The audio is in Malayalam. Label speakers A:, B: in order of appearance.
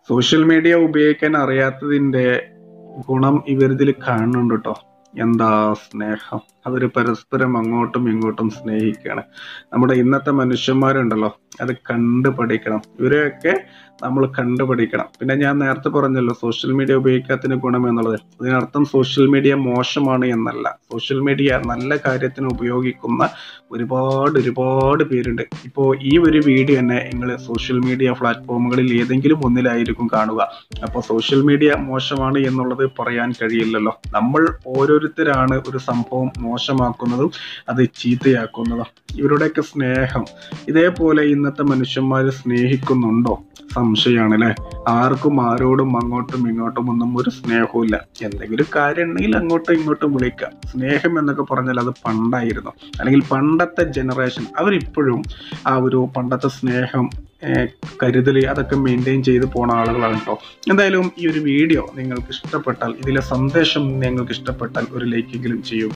A: സോഷ്യൽ മീഡിയ ഉപയോഗിക്കാൻ അറിയാത്തതിന്റെ ഗുണം ഇവരിതിൽ കാണുന്നുണ്ട് കേട്ടോ. എന്താ സ്നേഹം, അവര് പരസ്പരം അങ്ങോട്ടും ഇങ്ങോട്ടും സ്നേഹിക്കുകയാണ്. നമ്മുടെ ഇന്നത്തെ മനുഷ്യന്മാരുണ്ടല്ലോ, അത് കണ്ടുപഠിക്കണം. ഇവരെയൊക്കെ നമ്മൾ കണ്ടുപഠിക്കണം. പിന്നെ ഞാൻ നേരത്തെ പറഞ്ഞല്ലോ സോഷ്യൽ മീഡിയ ഉപയോഗിക്കാത്തതിന് ഗുണം എന്നുള്ളത്. അതിനർത്ഥം സോഷ്യൽ മീഡിയ മോശമാണ് എന്നല്ല. സോഷ്യൽ മീഡിയ നല്ല കാര്യത്തിന് ഉപയോഗിക്കുന്ന ഒരുപാട് പേരുണ്ട്. ഇപ്പോൾ ഈ ഒരു വീഡിയോ തന്നെ നിങ്ങൾ സോഷ്യൽ മീഡിയ പ്ലാറ്റ്ഫോമുകളിൽ ഏതെങ്കിലും ഒന്നിലായിരിക്കും കാണുക. അപ്പോൾ സോഷ്യൽ മീഡിയ മോശമാണ് എന്നുള്ളത് പറയാൻ കഴിയില്ലല്ലോ. നമ്മൾ ഓരോരുത്തരാണ് ഒരു സംഭവം മോശമാക്കുന്നതും അത് ചീത്തയാക്കുന്നതും. ഇവരുടെയൊക്കെ സ്നേഹം ഇതേപോലെ ഇന്നത്തെ മനുഷ്യന്മാർ സ്നേഹിക്കുന്നുണ്ടോ? സംശയമാണ് അല്ലെ. ആർക്കും ആരോടും അങ്ങോട്ടും ഇങ്ങോട്ടും ഒന്നും ഒരു സ്നേഹവും. എന്തെങ്കിലും കാര്യം ഉണ്ടെങ്കിൽ അങ്ങോട്ടും ഇങ്ങോട്ടും വിളിക്കാം. സ്നേഹം എന്നൊക്കെ പറഞ്ഞാൽ അത് പണ്ടായിരുന്നു, അല്ലെങ്കിൽ പണ്ടത്തെ ജനറേഷൻ. അവരിപ്പോഴും ആ ഒരു പണ്ടത്തെ സ്നേഹം, കരുതൽ, അതൊക്കെ മെയിൻറ്റെയിൻ ചെയ്ത് പോണ ആളുകളാണ് കേട്ടോ. എന്തായാലും ഈ ഒരു വീഡിയോ നിങ്ങൾക്ക് ഇഷ്ടപ്പെട്ടാൽ, ഇതിലെ സന്ദേശം നിങ്ങൾക്ക് ഇഷ്ടപ്പെട്ടാൽ ഒരു ലൈക്കെങ്കിലും ചെയ്യൂ.